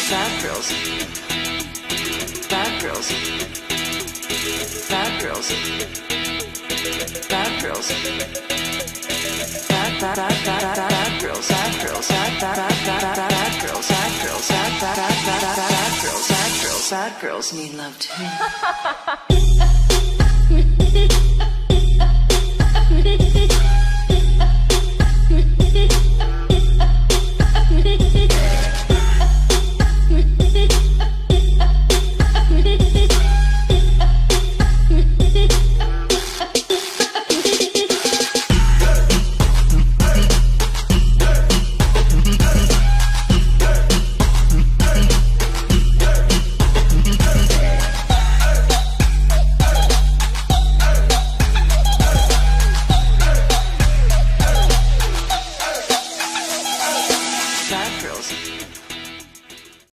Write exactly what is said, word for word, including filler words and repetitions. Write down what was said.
Bad girls. Bad girls. Bad girls. Bad girls. Bad bad bad bad bad girls. Bad girls. Bad bad bad bad bad girls. Bad girls. Bad bad bad bad bad girls. Bad girls. Bad girls need love too.